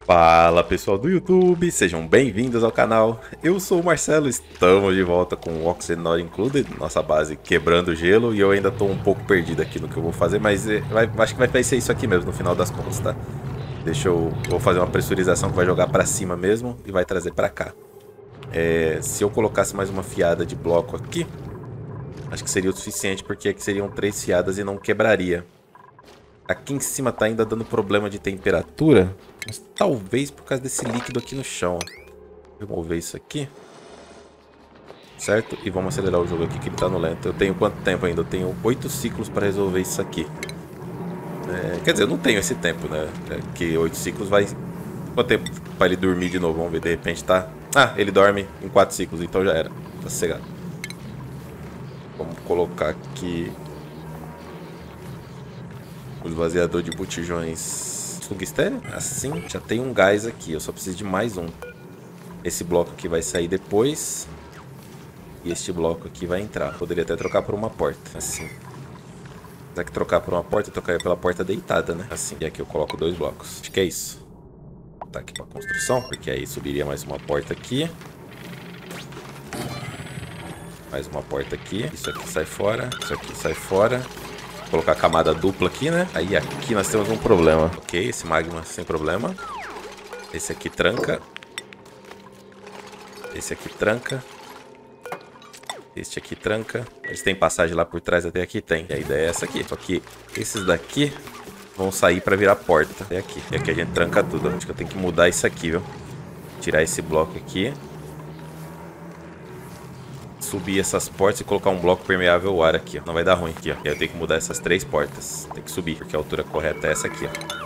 Fala pessoal do YouTube, sejam bem-vindos ao canal. Eu sou o Marcelo, estamos de volta com o Oxygen Not Included, nossa base quebrando o gelo, e eu ainda tô um pouco perdido aqui no que eu vou fazer, mas acho que vai ser isso aqui mesmo no final das contas, tá? Vou fazer uma pressurização que vai jogar pra cima mesmo e vai trazer pra cá. Se eu colocasse mais uma fiada de bloco aqui, acho que seria o suficiente, porque aqui seriam 3 fiadas e não quebraria. Aqui em cima tá ainda dando problema de temperatura, mas talvez por causa desse líquido aqui no chão. Vou remover isso aqui. Certo? E vamos acelerar o jogo aqui que ele tá no lento. Eu tenho quanto tempo ainda? Eu tenho 8 ciclos para resolver isso aqui. Quer dizer, eu não tenho esse tempo, né? Que 8 ciclos vai... Quanto tempo para ele dormir de novo? Vamos ver, de repente tá... Ah, ele dorme em 4 ciclos, então já era. Tá sossegado. Vamos colocar aqui... o esvaziador de botijões tungstênio. Assim, já tem um gás aqui. Eu só preciso de mais um. Esse bloco aqui vai sair depois. E este bloco aqui vai entrar. Poderia até trocar por uma porta. Assim. Apesar que trocar por uma porta, eu trocaria pela porta deitada, né? Assim. E aqui eu coloco 2 blocos. Acho que é isso. Vou botar aqui pra construção. Porque aí subiria mais uma porta aqui. Mais uma porta aqui. Isso aqui sai fora. Isso aqui sai fora. Colocar a camada dupla aqui, né? Aí aqui nós temos um problema. Ok, esse magma sem problema. Esse aqui tranca. Esse aqui tranca. Este aqui tranca. Eles têm passagem lá por trás, até aqui tem. E a ideia é essa aqui. Só que esses daqui vão sair pra virar porta. Até aqui. E aqui a gente tranca tudo. Acho que eu tenho que mudar isso aqui, viu? Tirar esse bloco aqui. Subir essas portas e colocar um bloco permeável ao ar aqui, ó. Não vai dar ruim aqui, ó. E aí eu tenho que mudar essas 3 portas. Tem que subir, porque a altura correta é essa aqui, ó.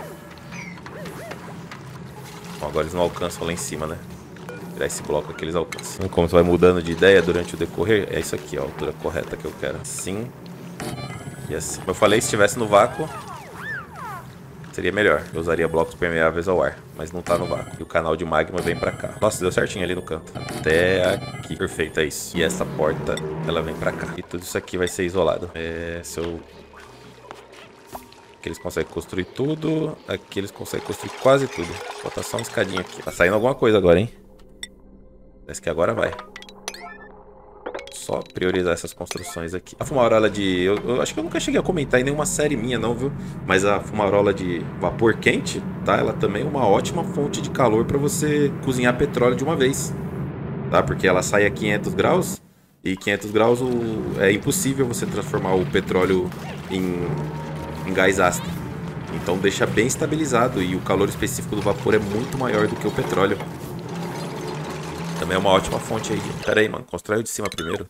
Bom, agora eles não alcançam lá em cima, né? Tirar esse bloco aqui, eles alcançam. Como você vai mudando de ideia durante o decorrer, é isso aqui, ó. A altura correta que eu quero. Assim. E assim. Como eu falei, se estivesse no vácuo, seria melhor. Eu usaria blocos permeáveis ao ar, mas não tá no vácuo. E o canal de magma vem pra cá. Nossa, deu certinho ali no canto. Até aqui. Perfeito, é isso. E essa porta, ela vem pra cá. E tudo isso aqui vai ser isolado. Aqui eles conseguem construir tudo. Aqui eles conseguem construir quase tudo. Vou botar só uma escadinha aqui. Tá saindo alguma coisa agora, hein? Parece que agora vai. Só priorizar essas construções aqui. A fumarola de... Eu acho que eu nunca cheguei a comentar em nenhuma série minha, não, viu? Mas a fumarola de vapor quente, tá? Ela também é uma ótima fonte de calor para você cozinhar petróleo de uma vez. Tá? Porque ela sai a 500 graus. E 500 graus é impossível você transformar o petróleo em gás ácido. Então deixa bem estabilizado. E o calor específico do vapor é muito maior do que o petróleo. Também é uma ótima fonte aí. Pera aí, mano. Constrói o de cima primeiro.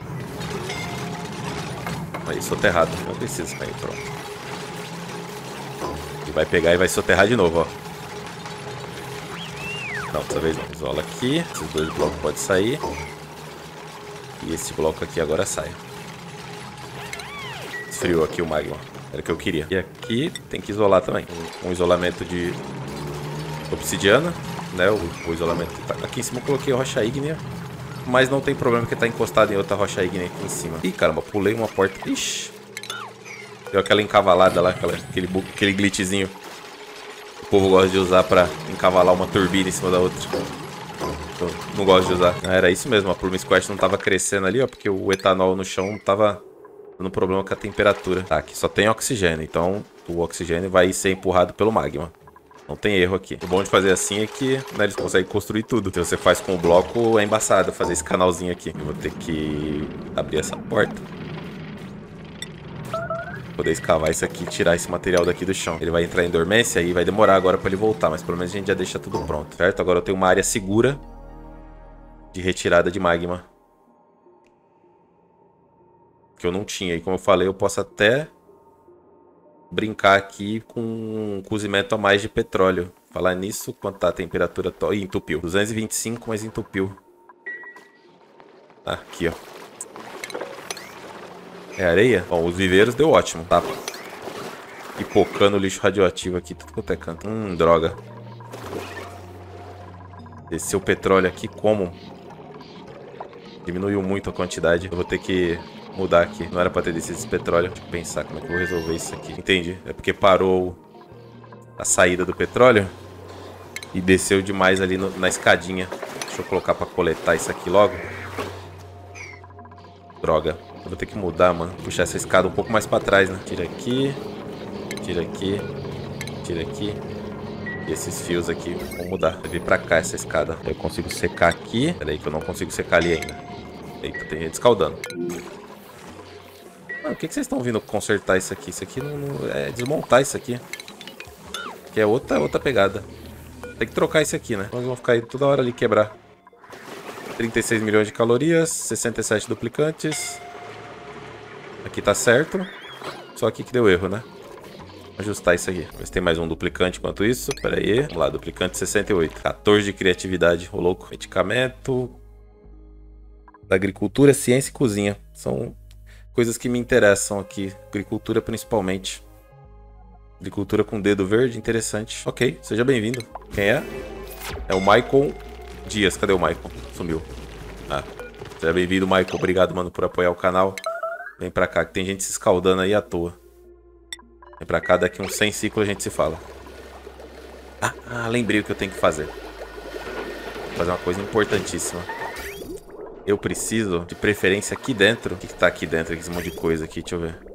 Aí, soterrado. Não precisa. Aí, pronto. E vai pegar e vai soterrar de novo, ó. Não, dessa vez não. Isola aqui. Esses 2 blocos podem sair. E esse bloco aqui agora sai. Esfriou aqui o magma. Era o que eu queria. E aqui tem que isolar também. Um isolamento de obsidiana. Né, o isolamento tá aqui em cima. Eu coloquei rocha ígnea, mas não tem problema porque tá encostado em outra rocha ígnea aqui em cima. Ih, caramba, pulei uma porta. Ixi, deu aquela encavalada lá, aquele glitchzinho que o povo gosta de usar pra encavalar uma turbina em cima da outra. Eu não gosto de usar. Ah, era isso mesmo, a Pluma Squash não tava crescendo ali, ó, porque o etanol no chão tava dando problema com a temperatura. Tá, aqui só tem oxigênio, então o oxigênio vai ser empurrado pelo magma. Não tem erro aqui. O bom de fazer assim é que, né, eles conseguem construir tudo. Se você faz com o bloco, é embaçado fazer esse canalzinho aqui. Eu vou ter que abrir essa porta. Poder escavar isso aqui e tirar esse material daqui do chão. Ele vai entrar em dormência e vai demorar agora pra ele voltar. Mas pelo menos a gente já deixa tudo pronto, certo? Agora eu tenho uma área segura de retirada de magma. Que eu não tinha. E como eu falei, eu posso até brincar aqui com um cozimento a mais de petróleo. Falar nisso, quanto tá a temperatura? Ih, entupiu. 225, mas entupiu. Aqui, ó. É areia? Bom, os viveiros deu ótimo, tá? Pipocando lixo radioativo aqui, tudo quanto é canto. Droga. Desceu o petróleo aqui como? Diminuiu muito a quantidade. Eu vou ter que mudar aqui. Não era pra ter descido esse petróleo. Deixa eu pensar como é que eu vou resolver isso aqui. Entendi. É porque parou a saída do petróleo. E desceu demais ali na escadinha. Deixa eu colocar pra coletar isso aqui logo. Droga. Eu vou ter que mudar, mano. Puxar essa escada um pouco mais pra trás, né? Tira aqui. Tira aqui. Tira aqui. E esses fios aqui vão mudar. Vai vir pra cá essa escada. Eu consigo secar aqui. Pera aí que eu não consigo secar ali ainda. Eita, tem gente escaldando. Mano, o que vocês estão vindo consertar isso aqui? Isso aqui não é desmontar isso aqui. Que é outra pegada. Tem que trocar isso aqui, né? Nós vamos ficar aí toda hora ali quebrar. 36 milhões de calorias. 67 duplicantes. Aqui tá certo. Só aqui que deu erro, né? Ajustar isso aqui. Ver se tem mais um duplicante enquanto isso. Pera aí. Vamos lá, duplicante 68. 14 de criatividade. Ô louco. Medicamento. Da agricultura, ciência e cozinha. São coisas que me interessam aqui. Agricultura principalmente. Agricultura com dedo verde, interessante. Ok, seja bem-vindo. Quem é? É o Michael Dias. Cadê o Michael? Sumiu. Ah, seja bem-vindo, Michael. Obrigado, mano, por apoiar o canal. Vem pra cá, que tem gente se escaldando aí à toa. Vem pra cá, daqui uns 100 ciclos a gente se fala. Ah, lembrei o que eu tenho que fazer. Vou fazer uma coisa importantíssima. Eu preciso, de preferência, aqui dentro. O que tá aqui dentro? Esse monte de coisa aqui, deixa eu ver.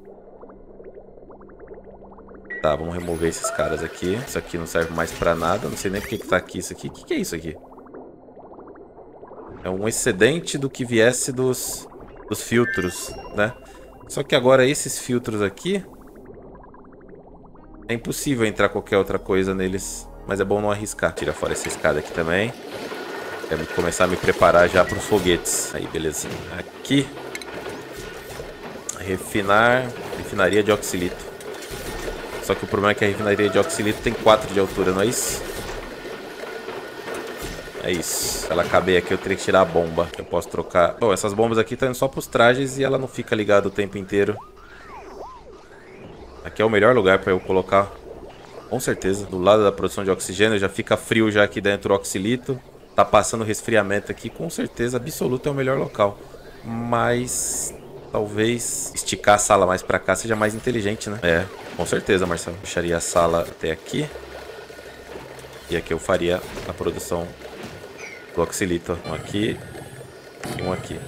Tá, vamos remover esses caras aqui. Isso aqui não serve mais pra nada. Não sei nem por que tá aqui isso aqui. O que é isso aqui? É um excedente do que viesse dos filtros, né? Só que agora esses filtros aqui... É impossível entrar qualquer outra coisa neles. Mas é bom não arriscar. Tira fora essa escada aqui também. Quero começar a me preparar já para os foguetes. Aí, beleza. Aqui. Refinaria de oxilito. Só que o problema é que a refinaria de oxilito tem 4 de altura, não é isso? É isso. Se ela caber aqui, eu teria que tirar a bomba. Eu posso trocar... Bom, essas bombas aqui estão indo só para os trajes e ela não fica ligada o tempo inteiro. Aqui é o melhor lugar para eu colocar. Com certeza. Do lado da produção de oxigênio, já fica frio já aqui dentro o oxilito. Tá passando resfriamento aqui. Com certeza, absoluto é o melhor local. Mas... talvez esticar a sala mais pra cá seja mais inteligente, né? É, com certeza, Marcelo. Puxaria a sala até aqui. E aqui eu faria a produção do oxilito. Um aqui e um aqui.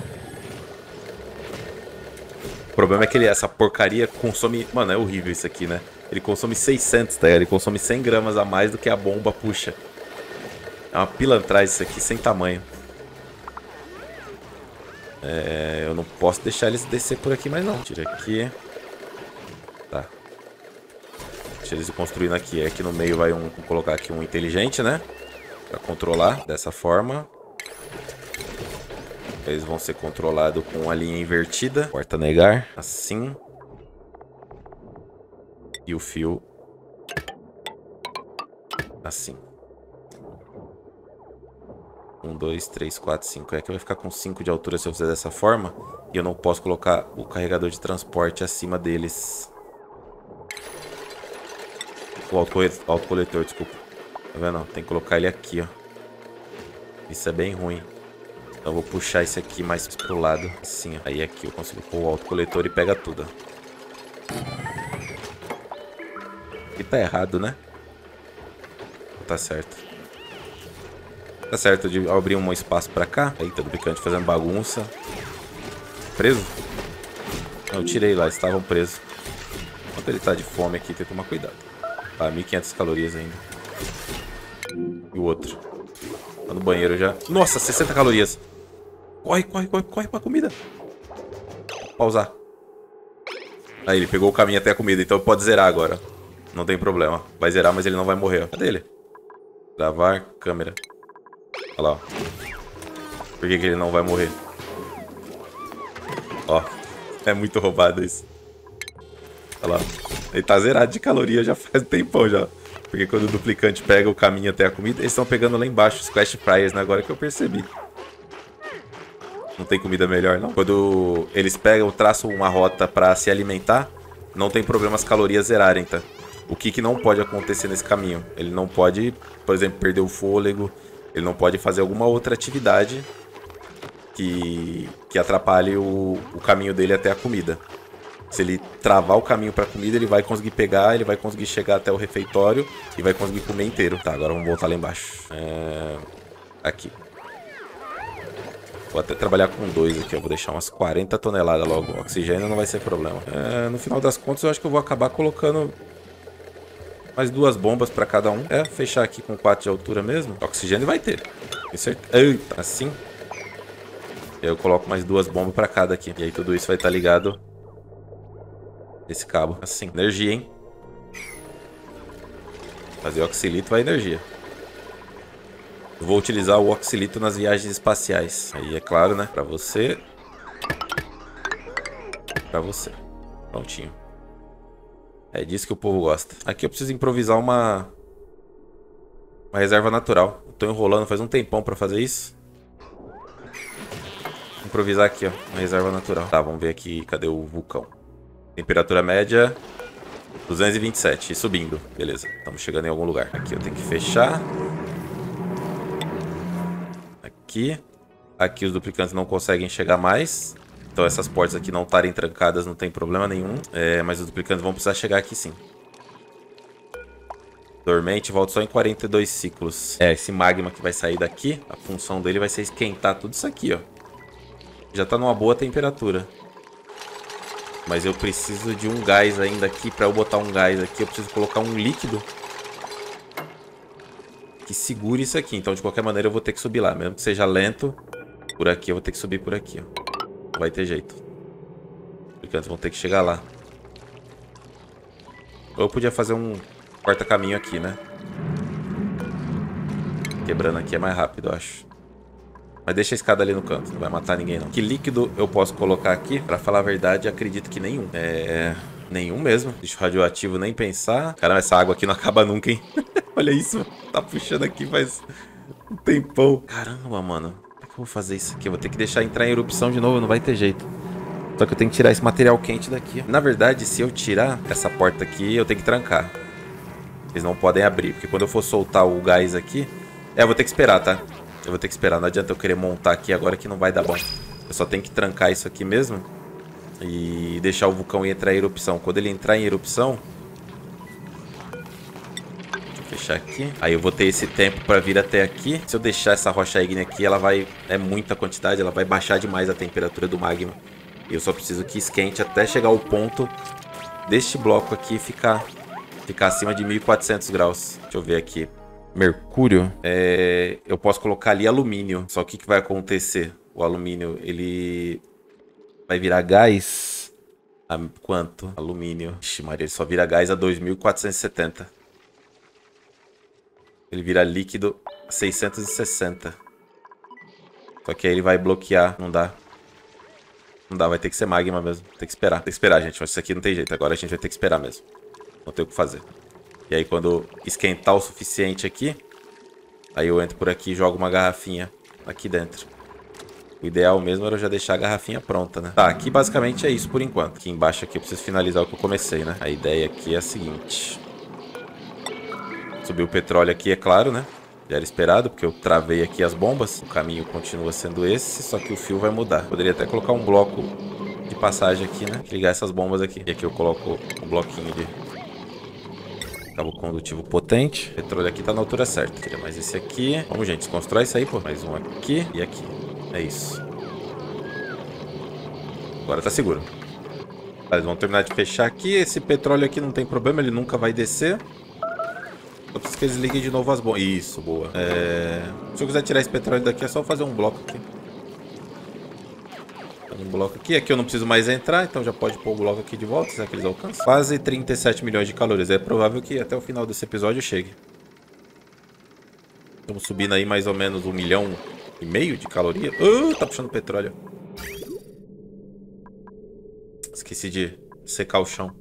O problema é que essa porcaria consome... Mano, é horrível isso aqui, né? Ele consome 600, tá? Ele consome 100 gramas a mais do que a bomba puxa. É uma pilantragem isso aqui, sem tamanho. Eu não posso deixar eles descer por aqui mais não. Tira aqui. Tá. Deixa eles construindo aqui. Aqui no meio vai vou colocar aqui um inteligente, né? Pra controlar dessa forma. Eles vão ser controlados com a linha invertida. Porta negar. Assim. E o fio. Assim. 1, 2, 3, 4, 5. É que vai ficar com 5 de altura se eu fizer dessa forma. E eu não posso colocar o carregador de transporte acima deles. O autocoletor, desculpa. Tá vendo? Tem que colocar ele aqui, ó. Isso é bem ruim. Então eu vou puxar esse aqui mais pro lado. Assim, ó. Aí aqui eu consigo pôr o autocoletor e pega tudo. Aqui tá errado, né? Tá certo. Tá certo de abrir um espaço pra cá. Eita, duplicante fazendo bagunça. Preso? Não, eu tirei lá, estavam presos. Enquanto ele tá de fome aqui, tem que tomar cuidado. Tá, 1500 calorias ainda. E o outro? Tá no banheiro já. Nossa, 60 calorias. Corre, corre, corre, corre pra comida. Pausar. Aí, ele pegou o caminho até a comida, então pode zerar agora. Não tem problema. Vai zerar, mas ele não vai morrer, ó. Cadê ele? Gravar, câmera. Olha lá, ó. Por que ele não vai morrer? Ó. É muito roubado isso. Olha lá. Ele tá zerado de caloria já faz um tempão já. Porque quando o duplicante pega o caminho até a comida, eles estão pegando lá embaixo os Clash Fryers, né? Agora que eu percebi. Não tem comida melhor, não. Quando eles pegam, traçam uma rota pra se alimentar, não tem problema as calorias zerarem, tá? O que não pode acontecer nesse caminho? Ele não pode, por exemplo, perder o fôlego. Ele não pode fazer alguma outra atividade que atrapalhe o caminho dele até a comida. Se ele travar o caminho pra comida, ele vai conseguir pegar, ele vai conseguir chegar até o refeitório e vai conseguir comer inteiro. Tá, agora vamos voltar lá embaixo. Aqui. Vou até trabalhar com 2 aqui, eu vou deixar umas 40 toneladas logo. O oxigênio não vai ser problema. No final das contas, eu acho que eu vou acabar colocando mais 2 bombas pra cada um. Fechar aqui com 4 de altura mesmo. Oxigênio vai ter. Tem certeza. Eita, assim. E aí eu coloco mais 2 bombas pra cada aqui. E aí tudo isso vai estar ligado nesse cabo. Assim, energia, hein? Fazer oxilito vai energia. Eu vou utilizar o oxilito nas viagens espaciais. Aí é claro, né? Pra você. Pra você. Prontinho. É disso que o povo gosta. Aqui eu preciso improvisar uma reserva natural. Eu tô enrolando faz um tempão pra fazer isso. Vou improvisar aqui, ó. Uma reserva natural. Tá, vamos ver aqui. Cadê o vulcão? Temperatura média 227. E subindo. Beleza. Estamos chegando em algum lugar. Aqui eu tenho que fechar. Aqui os duplicantes não conseguem chegar mais. Então essas portas aqui não estarem trancadas não tem problema nenhum. Mas os duplicantes vão precisar chegar aqui sim. Dormente volta só em 42 ciclos. Esse magma que vai sair daqui, a função dele vai ser esquentar tudo isso aqui, ó. Já tá numa boa temperatura. Mas eu preciso de um gás ainda aqui. Para eu botar um gás aqui, eu preciso colocar um líquido que segure isso aqui. Então, de qualquer maneira, eu vou ter que subir lá. Mesmo que seja lento, por aqui eu vou ter que subir por aqui, ó. Não vai ter jeito. Os duplicantes vão ter que chegar lá. Ou eu podia fazer um corta-caminho aqui, né? Quebrando aqui é mais rápido, eu acho. Mas deixa a escada ali no canto, não vai matar ninguém não. Que líquido eu posso colocar aqui? Pra falar a verdade, acredito que nenhum. Nenhum mesmo. Lixo radioativo nem pensar. Caramba, essa água aqui não acaba nunca, hein? Olha isso, tá puxando aqui faz um tempão. Caramba, mano. Como é que eu vou fazer isso aqui? Eu vou ter que deixar entrar em erupção de novo, não vai ter jeito. Só que eu tenho que tirar esse material quente daqui. Na verdade, se eu tirar essa porta aqui, eu tenho que trancar. Eles não podem abrir, porque quando eu for soltar o gás aqui... eu vou ter que esperar, tá? Eu vou ter que esperar, não adianta eu querer montar aqui agora que não vai dar bom. Eu só tenho que trancar isso aqui mesmo e deixar o vulcão entrar em erupção. Quando ele entrar em erupção... deixa eu fechar aqui. Aí eu vou ter esse tempo pra vir até aqui. Se eu deixar essa rocha ígnea aqui, ela vai... é muita quantidade, ela vai baixar demais a temperatura do magma. E eu só preciso que esquente até chegar ao ponto deste bloco aqui ficar acima de 1400 graus. Deixa eu ver aqui. Mercúrio, eu posso colocar ali alumínio. Só que o que vai acontecer? O alumínio, ele vai virar gás a quanto? Alumínio. Ixi, Maria, ele só vira gás a 2470. Ele vira líquido a 660. Só que aí ele vai bloquear. Não dá. Não dá, vai ter que ser magma mesmo. Tem que esperar. Tem que esperar, gente. Mas isso aqui não tem jeito. Agora a gente vai ter que esperar mesmo. Não tem o que fazer. E aí quando esquentar o suficiente aqui, aí eu entro por aqui e jogo uma garrafinha aqui dentro. O ideal mesmo era eu já deixar a garrafinha pronta, né? Tá, aqui basicamente é isso por enquanto. Aqui embaixo aqui eu preciso finalizar o que eu comecei, né? A ideia aqui é a seguinte. Subir o petróleo aqui, é claro, né? Já era esperado, porque eu travei aqui as bombas. O caminho continua sendo esse, só que o fio vai mudar. Poderia até colocar um bloco de passagem aqui, né? Ligar essas bombas aqui. E aqui eu coloco um bloquinho de... cabo condutivo potente. O petróleo aqui tá na altura certa. Tira mais esse aqui. Vamos, gente, desconstrói isso aí, pô. Mais um aqui e aqui. É isso. Agora tá seguro. Eles vão terminar de fechar aqui. Esse petróleo aqui não tem problema, ele nunca vai descer. Só preciso que eles liguem de novo as bombas. Isso, boa. Se eu quiser tirar esse petróleo daqui, é só fazer um bloco aqui. Um bloco aqui. Aqui eu não preciso mais entrar, então já pode pôr o bloco aqui de volta, será que eles alcançam? Quase 37 milhões de calorias. É provável que até o final desse episódio chegue. Estamos subindo aí mais ou menos 1,5 milhão de calorias. Tá puxando petróleo. Esqueci de secar o chão.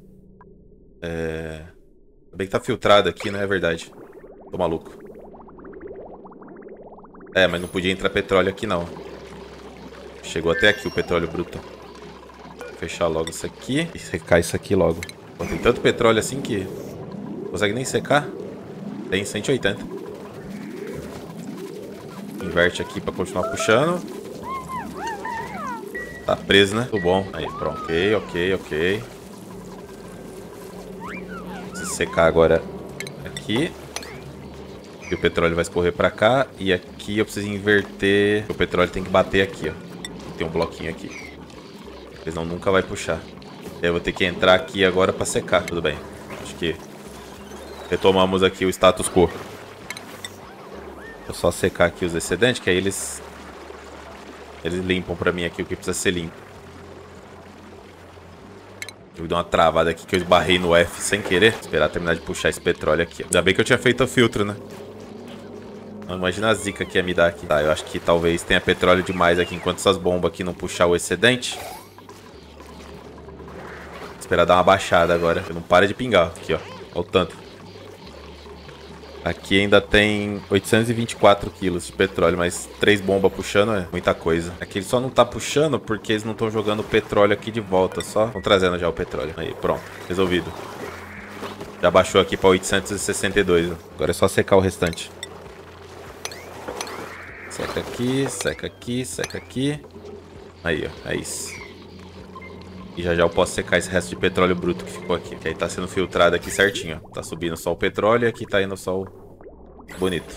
Bem que tá filtrado aqui, né? É verdade. Tô maluco. Mas não podia entrar petróleo aqui não. Chegou até aqui o petróleo bruto. Vou fechar logo isso aqui e secar isso aqui logo. Pô, tem tanto petróleo assim que não consegue nem secar. Tem 180. Inverte aqui pra continuar puxando. Tá preso, né? Tudo bom. Aí, pronto. Ok. secar agora aqui. E o petróleo vai escorrer pra cá. E aqui eu preciso inverter. O petróleo tem que bater aqui, ó. Tem um bloquinho aqui. Senão nunca vai puxar. Eu vou ter que entrar aqui agora pra secar. Tudo bem. Acho que retomamos aqui o status quo. Vou só secar aqui os excedentes, que aí eles limpam pra mim aqui o que precisa ser limpo. Eu dei uma travada aqui que eu esbarrei no F sem querer. Esperar terminar de puxar esse petróleo aqui. Ainda bem que eu tinha feito o filtro, né? Imagina a zica que ia me dar aqui. Tá, eu acho que talvez tenha petróleo demais aqui enquanto essas bombas aqui não puxar o excedente. Esperar dar uma baixada agora. Não para de pingar. Aqui, ó. Olha o tanto. Aqui ainda tem 824 quilos de petróleo, mas 3 bombas puxando é muita coisa. Aqui ele só não tá puxando porque eles não estão jogando o petróleo aqui de volta, só estão trazendo já o petróleo. Aí, pronto, resolvido. Já baixou aqui pra 862. Agora é só secar o restante. Seca aqui, seca aqui, seca aqui. Aí, ó, é isso. E já já eu posso secar esse resto de petróleo bruto que ficou aqui. Que aí tá sendo filtrado aqui certinho, ó. Tá subindo só o petróleo e aqui tá indo só o bonito.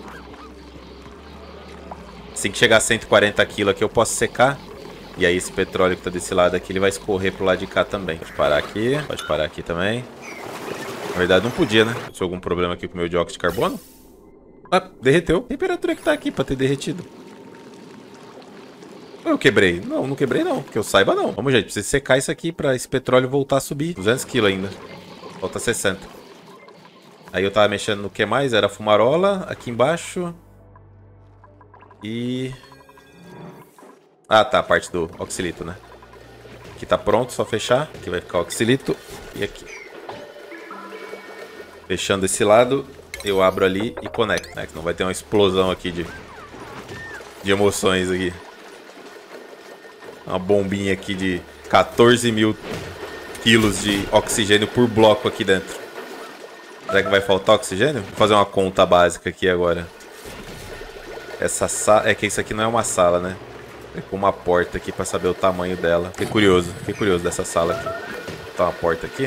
Assim que chegar a 140 kg aqui eu posso secar. E aí esse petróleo que tá desse lado aqui, ele vai escorrer pro lado de cá também. Pode parar aqui também. Na verdade não podia, né? Tinha algum problema aqui com o meu dióxido de carbono? Ah, derreteu. A temperatura que tá aqui pra ter derretido. Eu quebrei. Não, não quebrei não. Que eu saiba não. Vamos, gente. Precisa secar isso aqui pra esse petróleo voltar a subir. 200 kg ainda. Falta 60. Aí eu tava mexendo no que mais? Era a fumarola. Aqui embaixo. E... ah, tá. A parte do oxilito, né? Aqui tá pronto. Só fechar. Aqui vai ficar o oxilito. E aqui. Fechando esse lado. Eu abro ali e conecto, né? Senão vai ter uma explosão aqui de emoções aqui. Uma bombinha aqui de 14 mil quilos de oxigênio por bloco aqui dentro. Será que vai faltar oxigênio? Vou fazer uma conta básica aqui agora. Essa sala... é que isso aqui não é uma sala, né? É com uma porta aqui pra saber o tamanho dela. Fiquei curioso dessa sala aqui. Tá uma porta aqui.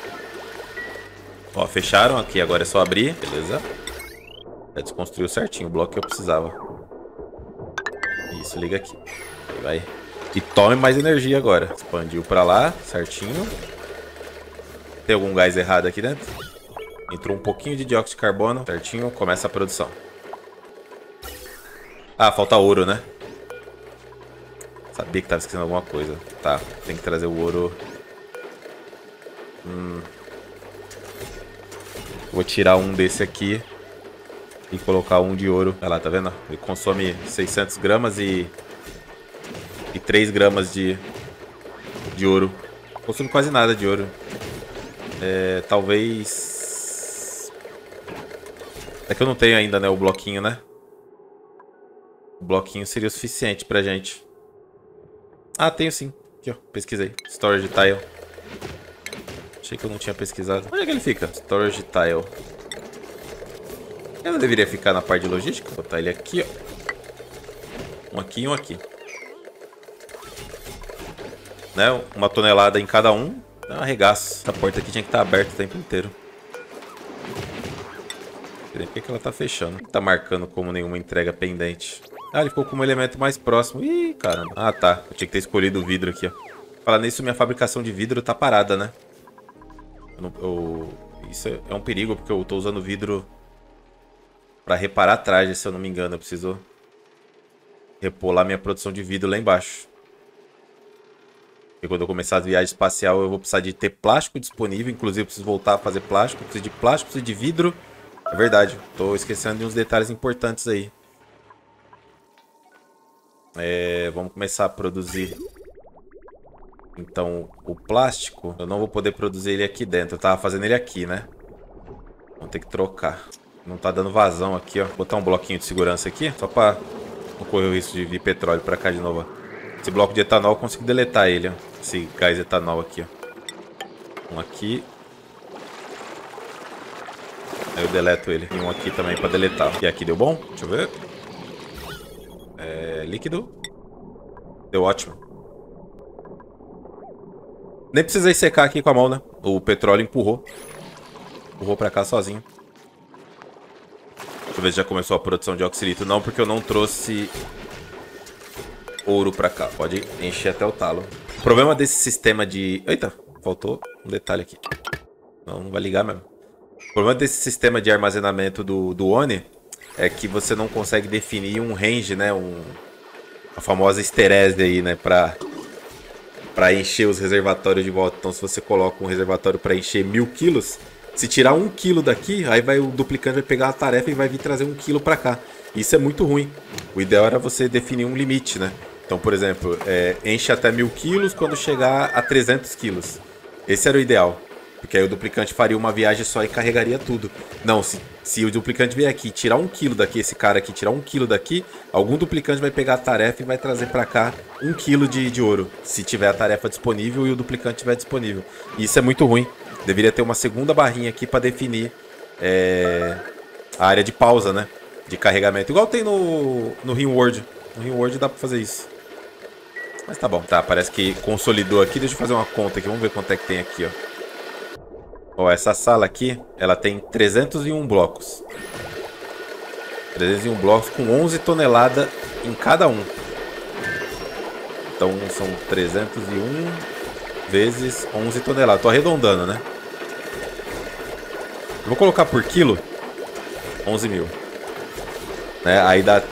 Ó, fecharam aqui. Agora é só abrir. Beleza. Já desconstruiu certinho o bloco que eu precisava. Isso, liga aqui. Aí vai... e tome mais energia agora. Expandiu pra lá, certinho. Tem algum gás errado aqui dentro? Entrou um pouquinho de dióxido de carbono. Certinho, começa a produção. Ah, falta ouro, né? Sabia que tava esquecendo alguma coisa. Tá, tem que trazer o ouro. Vou tirar um desse aqui e colocar um de ouro. Olha lá, tá vendo? Ele consome 600 gramas e 3 gramas de ouro. Consome quase nada de ouro. Talvez... é que eu não tenho ainda, né, o bloquinho, né? O bloquinho seria o suficiente pra gente. Ah, tenho sim. Aqui, ó. Pesquisei. Storage tile. Achei que eu não tinha pesquisado. Onde é que ele fica? Storage tile. Ele não deveria ficar na parte de logística? Vou botar ele aqui, ó. Um aqui e um aqui. Né? 1 tonelada em cada um. É um arregaço. Essa porta aqui tinha que estar aberta o tempo inteiro. Por que ela tá fechando? Não tá marcando como nenhuma entrega pendente. Ah, ele ficou com um elemento mais próximo. Ih, caramba. Ah, tá. Eu tinha que ter escolhido o vidro aqui, ó. Falando nisso, minha fabricação de vidro tá parada, né? Isso é um perigo, porque eu tô usando vidro pra reparar trajes, se eu não me engano. Eu preciso repor lá minha produção de vidro lá embaixo. E quando eu começar a viagem espacial, eu vou precisar de ter plástico disponível. Inclusive, eu preciso voltar a fazer plástico. Eu preciso de plástico, preciso de vidro. É verdade. Tô esquecendo de uns detalhes importantes aí. Vamos começar a produzir. Então, o plástico, eu não vou poder produzir ele aqui dentro. Eu tava fazendo ele aqui, né? Vamos ter que trocar. Não tá dando vazão aqui, ó. Vou botar um bloquinho de segurança aqui, só pra não correr o risco de vir petróleo pra cá de novo, ó. Esse bloco de etanol eu consigo deletar ele, ó. Esse gás etanol aqui, ó. Um aqui. Aí eu deleto ele. E um aqui também pra deletar. E aqui deu bom? Deixa eu ver. Líquido. Deu ótimo. Nem precisei secar aqui com a mão, né? O petróleo empurrou. empurrou pra cá sozinho. Deixa eu ver se já começou a produção de oxilito. Não, porque eu não trouxe ouro pra cá. Pode encher até o talo. O problema desse sistema de... Eita, faltou um detalhe aqui. Não vai ligar mesmo. O problema desse sistema de armazenamento do Oni é que você não consegue definir um range, né? A famosa easter egg aí, né? Pra encher os reservatórios de volta. Então, se você coloca um reservatório pra encher 1000 quilos, se tirar 1 quilo daqui, aí o duplicante vai pegar a tarefa e vai vir trazer 1 quilo pra cá. Isso é muito ruim. O ideal era você definir um limite, né? Então, por exemplo, enche até 1000 quilos quando chegar a 300 quilos. Esse era o ideal. Porque aí o duplicante faria uma viagem só e carregaria tudo. Não, se o duplicante vier aqui tirar 1 quilo daqui, esse cara aqui tirar 1 quilo daqui, algum duplicante vai pegar a tarefa e vai trazer pra cá 1 quilo de ouro. Se tiver a tarefa disponível e o duplicante estiver disponível. E isso é muito ruim. Deveria ter uma segunda barrinha aqui pra definir a área de pausa, né? De carregamento. Igual tem no RimWorld. No RimWorld dá pra fazer isso. Mas tá bom. Tá, parece que consolidou aqui. Deixa eu fazer uma conta aqui. Vamos ver quanto é que tem aqui, ó. Ó, essa sala aqui, ela tem 301 blocos. 301 blocos com 11 toneladas em cada um. Então são 301 vezes 11 toneladas. Tô arredondando, né? Vou colocar por quilo 11 mil. Né? Aí dá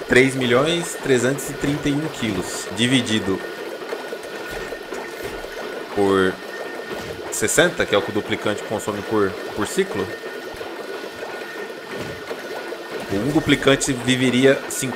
3.331 quilos. Dividido por 60, que é o que o duplicante consome por ciclo. Um duplicante viveria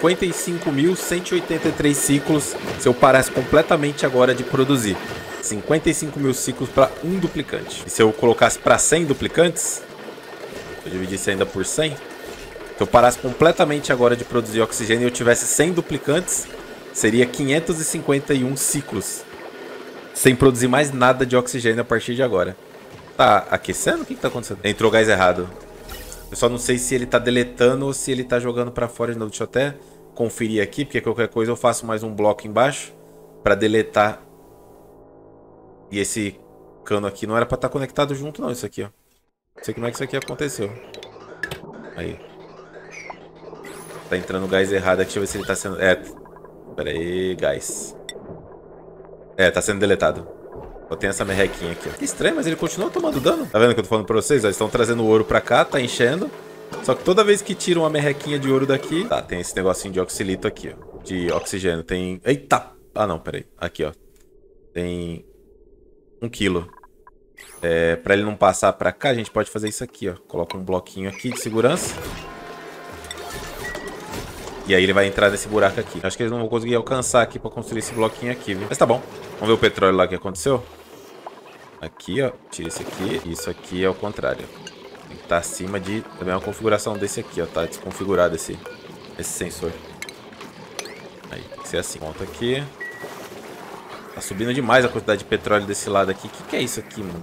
55.183 ciclos se eu parasse completamente agora de produzir. 55 mil ciclos para um duplicante. E se eu colocasse para 100 duplicantes, eu dividisse ainda por 100, se eu parasse completamente agora de produzir oxigênio e eu tivesse 100 duplicantes, seria 551 ciclos. Sem produzir mais nada de oxigênio a partir de agora. Tá aquecendo? O que tá acontecendo? Entrou gás errado. Eu só não sei se ele tá deletando ou se ele tá jogando pra fora de novo. Deixa eu até conferir aqui, porque qualquer coisa eu faço mais um bloco embaixo pra deletar. E esse cano aqui não era pra estar conectado junto não, isso aqui, ó. Não sei como é que isso aqui aconteceu. Aí. Tá entrando gás errado aqui, deixa eu ver se ele tá sendo... Pera aí, gás. Tá sendo deletado. Só tem essa merrequinha aqui, ó. Que estranho, mas ele continua tomando dano. Tá vendo o que eu tô falando pra vocês? Eles estão trazendo ouro pra cá, tá enchendo. Só que toda vez que tiram uma merrequinha de ouro daqui... Tá, tem esse negocinho de oxilito aqui, ó. De oxigênio. Tem... Eita! Ah, não, peraí. Aqui, ó. Tem 1 quilo. Pra ele não passar pra cá, a gente pode fazer isso aqui, ó. Coloca um bloquinho aqui de segurança. E aí ele vai entrar nesse buraco aqui. Acho que eles não vão conseguir alcançar aqui pra construir esse bloquinho aqui, viu? Mas tá bom. Vamos ver o petróleo lá que aconteceu. Aqui, ó. Tira esse aqui. Isso aqui é o contrário. Tem que estar acima de... Também é uma configuração desse aqui, ó. Tá desconfigurado esse sensor. Aí, tem que ser assim. Ponta aqui. Tá subindo demais a quantidade de petróleo desse lado aqui. O que é isso aqui, mano?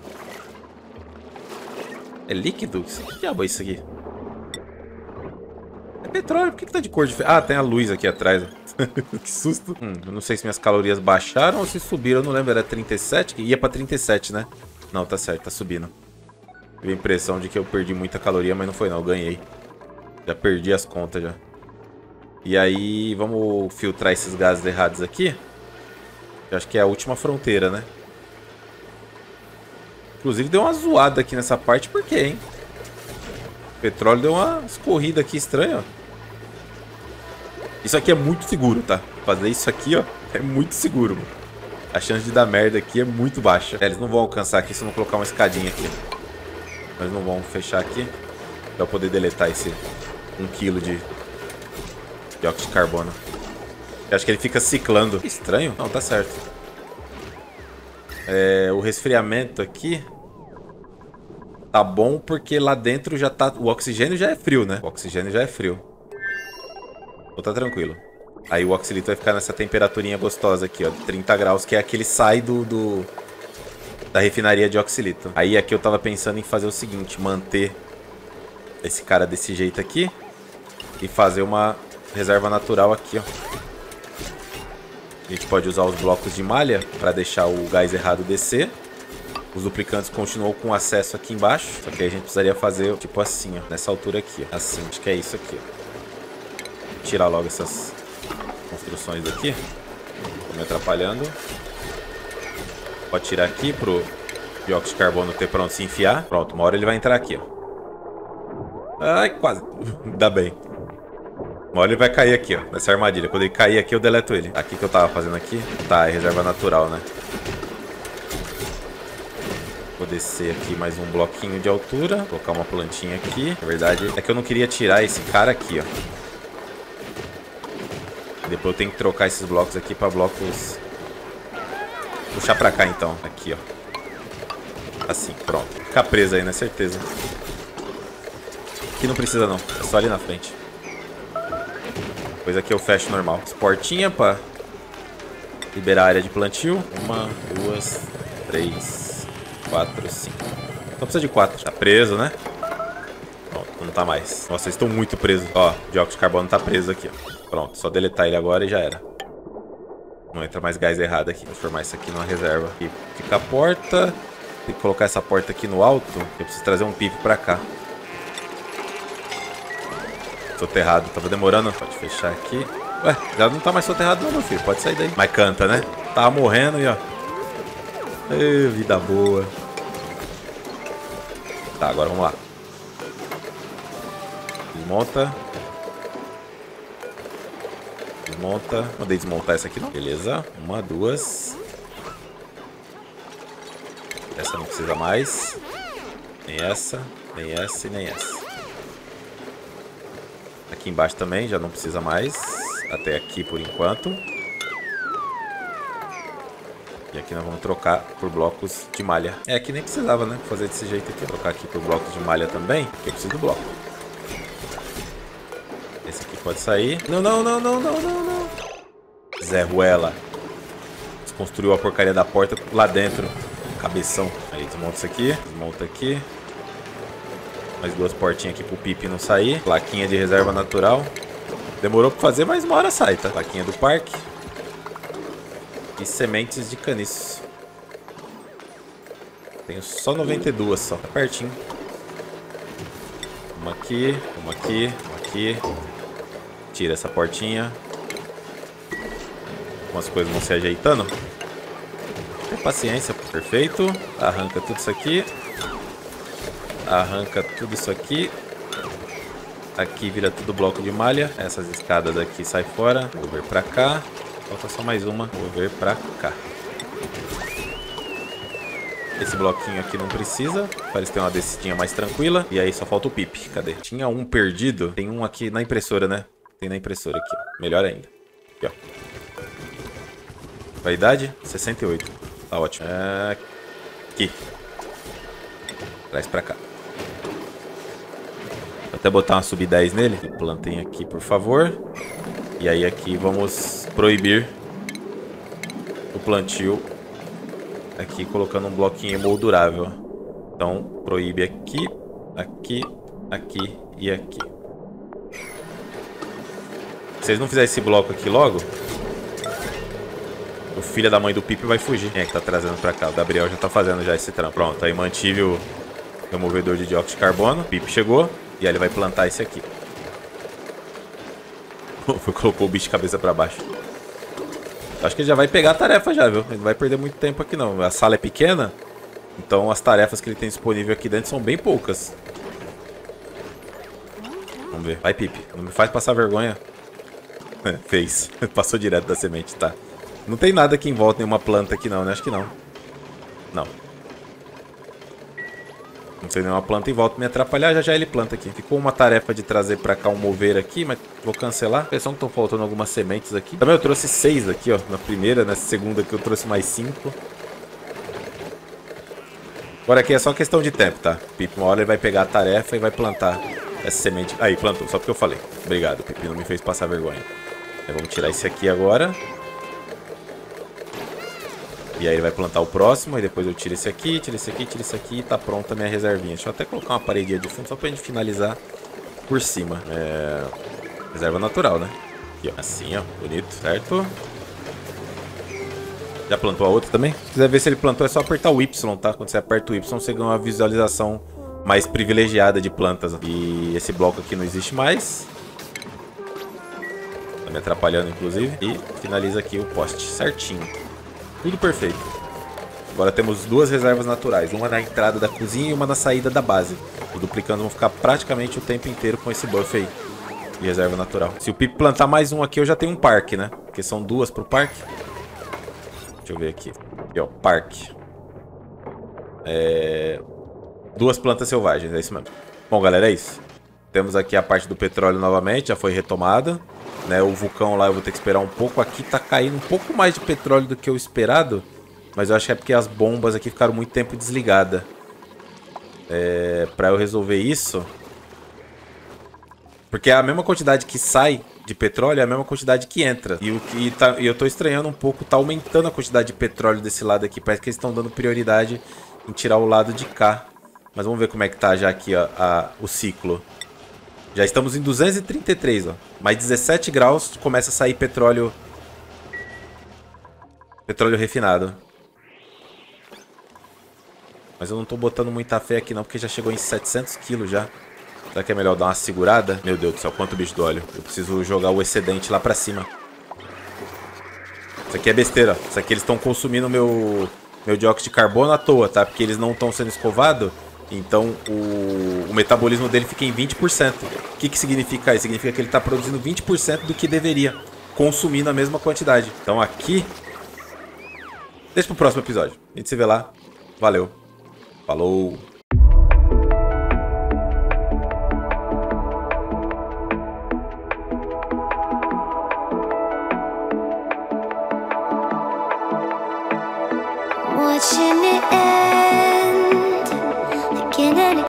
É líquido? Que diabo é isso aqui? É petróleo, por que tá de cor diferente? Ah, tem a luz aqui atrás. Que susto. Eu não sei se minhas calorias baixaram ou se subiram, eu não lembro. Era 37? Que ia pra 37, né? Não, tá certo, tá subindo. Tive a impressão de que eu perdi muita caloria, mas não foi não, eu ganhei. Já perdi as contas já. E aí, vamos filtrar esses gases errados aqui. Eu acho que é a última fronteira, né? Inclusive deu uma zoada aqui nessa parte, por quê, hein? O petróleo deu uma escorrida aqui estranha, ó. Isso aqui é muito seguro, tá? Fazer isso aqui, ó, é muito seguro, mano. A chance de dar merda aqui é muito baixa. Eles não vão alcançar aqui se eu não colocar uma escadinha aqui. Mas não vão fechar aqui pra eu poder deletar esse 1 kg de dióxido de carbono. Eu acho que ele fica ciclando. Que estranho. Não, tá certo. O resfriamento aqui tá bom porque lá dentro já tá... O oxigênio já é frio, né? O oxigênio já é frio. Então tá tranquilo. Aí o oxilito vai ficar nessa temperaturinha gostosa aqui, ó. 30 graus, que é aquele sai da refinaria de oxilito. Aí aqui eu tava pensando em fazer o seguinte. Manter esse cara desse jeito aqui. E fazer uma reserva natural aqui, ó. A gente pode usar os blocos de malha para deixar o gás errado descer. Os duplicantes continuam com acesso aqui embaixo. Só que aí a gente precisaria fazer tipo assim, ó. Nessa altura aqui, ó. Assim, acho que é isso aqui, ó. Tirar logo essas construções daqui. Tô me atrapalhando. Pode tirar aqui pro dióxido de carbono ter pronto se enfiar. Pronto, uma hora ele vai entrar aqui, ó. Ai, quase. Ainda bem. Uma hora ele vai cair aqui, ó. Nessa armadilha. Quando ele cair aqui, eu deleto ele. Aqui que eu tava fazendo aqui. Tá, é reserva natural, né? Vou descer aqui mais um bloquinho de altura. Colocar uma plantinha aqui. Na verdade, é que eu não queria tirar esse cara aqui, ó. Depois eu tenho que trocar esses blocos aqui pra blocos... Puxar pra cá, então. Aqui, ó. Assim, pronto. Ficar preso aí, né? Certeza. Aqui não precisa, não. É só ali na frente. Depois aqui eu fecho normal. As portinhas pra liberar a área de plantio. 1, 2, 3, 4, 5. Só precisa de 4. Tá preso, né? Pronto, não tá mais. Nossa, eles estão muito presos. Ó, o dióxido de carbono tá preso aqui, ó. Pronto, só deletar ele agora e já era. Não entra mais gás errado aqui. Transformar isso aqui numa reserva. Aqui fica a porta. Tem que colocar essa porta aqui no alto. Eu preciso trazer um pipe pra cá. Soterrado. Tava demorando. Pode fechar aqui. Ué, já não tá mais soterrado não, meu filho. Pode sair daí. Mas canta, né? Tava morrendo e ó. Ei, vida boa. Tá, agora vamos lá. Desmonta. Desmonta. Mandei desmontar essa aqui não. Beleza. 1, 2. Essa não precisa mais. Nem essa. Nem essa e nem essa. Aqui embaixo também já não precisa mais. Até aqui por enquanto. E aqui nós vamos trocar por blocos de malha. É, aqui nem precisava, né? Fazer desse jeito aqui. Trocar aqui por blocos de malha também. Porque eu preciso do bloco. Esse aqui pode sair. Não, não, não, não, não, não, não. Zé Ruela. Desconstruiu a porcaria da porta lá dentro. Cabeção. Aí desmonta isso aqui. Desmonta aqui. Mais 2 portinhas aqui pro pipe não sair. Plaquinha de reserva natural. Demorou pra fazer, mas uma hora sai, tá? Plaquinha do parque. E sementes de caniço. Tenho só 92, só. Tá pertinho. Uma aqui, uma aqui, uma aqui. Tira essa portinha. Algumas coisas vão se ajeitando. Tem paciência, perfeito. Arranca tudo isso aqui. Arranca tudo isso aqui. Aqui vira tudo bloco de malha. Essas escadas aqui saem fora. Vou ver pra cá. Falta só mais uma. Vou ver pra cá. Esse bloquinho aqui não precisa. Parece ter uma descidinha mais tranquila. E aí só falta o pipe. Cadê? Tinha um perdido. Tem um aqui na impressora, né? Tem na impressora aqui, ó. Melhor ainda. Aqui, ó. Validade? 68. Tá ótimo. Aqui. Traz pra cá. Vou até botar uma sub-10 nele. Plantem aqui, por favor. E aí aqui vamos proibir o plantio. Aqui colocando um bloquinho emoldurável. Então, proíbe aqui, aqui, aqui e aqui. Se vocês não fizerem esse bloco aqui logo, o filho da mãe do Pipe vai fugir. Quem é que tá trazendo pra cá? O Gabriel já tá fazendo já esse trampo. Pronto, aí mantive o removedor de dióxido de carbono. O Pipe chegou e aí ele vai plantar esse aqui. Colocou o bicho de cabeça pra baixo. Acho que ele já vai pegar a tarefa já, viu? Ele não vai perder muito tempo aqui não. A sala é pequena, então as tarefas que ele tem disponível aqui dentro são bem poucas. Vamos ver. Vai, Pipe. Não me faz passar vergonha. Fez. Passou direto da semente, tá. Não tem nada aqui em volta, nenhuma planta aqui não, né? Acho que não. Não. Não tem nenhuma planta em volta me atrapalhar, já já ele planta aqui. Ficou uma tarefa de trazer pra cá um mover aqui, mas vou cancelar. A impressão que estão faltando algumas sementes aqui. Também eu trouxe 6 aqui, ó. Na primeira, na segunda que eu trouxe mais 5. Agora aqui é só questão de tempo, tá? Pipe, uma hora ele vai pegar a tarefa e vai plantar essa semente. Aí, plantou, só porque eu falei. Obrigado, Pipe, não me fez passar vergonha. Aí, vamos tirar esse aqui agora. E aí ele vai plantar o próximo, e depois eu tiro esse aqui, tiro esse aqui, tiro esse aqui e tá pronta a minha reservinha. Deixa eu até colocar uma paredinha de fundo só pra gente finalizar por cima. Reserva natural, né? Aqui, ó. Assim, ó. Bonito, certo? Já plantou a outra também? Se quiser ver se ele plantou, é só apertar o Y, tá? Quando você aperta o Y, você ganha uma visualização mais privilegiada de plantas. E esse bloco aqui não existe mais. Tá me atrapalhando, inclusive. E finaliza aqui o poste certinho. Tudo perfeito. Agora temos duas reservas naturais. Uma na entrada da cozinha e uma na saída da base. Os duplicantes vão ficar praticamente o tempo inteiro com esse buff aí de reserva natural. Se o Pipe plantar mais um aqui, eu já tenho um parque, né? Porque são duas pro parque. Deixa eu ver aqui. Aqui, ó. Parque. Duas plantas selvagens, é isso mesmo. Bom, galera, é isso. Temos aqui a parte do petróleo novamente, já foi retomada. Né, o vulcão lá eu vou ter que esperar um pouco. Aqui tá caindo um pouco mais de petróleo do que o esperado. Mas eu acho que é porque as bombas aqui ficaram muito tempo desligadas. Pra eu resolver isso... Porque é a mesma quantidade que sai de petróleo, é a mesma quantidade que entra. E eu tô estranhando um pouco, tá aumentando a quantidade de petróleo desse lado aqui. Parece que eles estão dando prioridade em tirar o lado de cá. Mas vamos ver como é que tá já aqui, ó, o ciclo. Já estamos em 233, ó. Mais 17 graus, começa a sair petróleo. Petróleo refinado. Mas eu não tô botando muita fé aqui não, porque já chegou em 700 quilos já. Será que é melhor dar uma segurada? Meu Deus do céu, quanto bicho do óleo. Eu preciso jogar o excedente lá pra cima. Isso aqui é besteira. Isso aqui eles estão consumindo meu dióxido de carbono à toa, tá? Porque eles não estão sendo escovados. Então o metabolismo dele fica em 20%. O que significa isso? Significa que ele está produzindo 20% do que deveria, consumindo a mesma quantidade. Então aqui... Deixa pro próximo episódio. A gente se vê lá. Valeu. Falou. Watching it end again and again.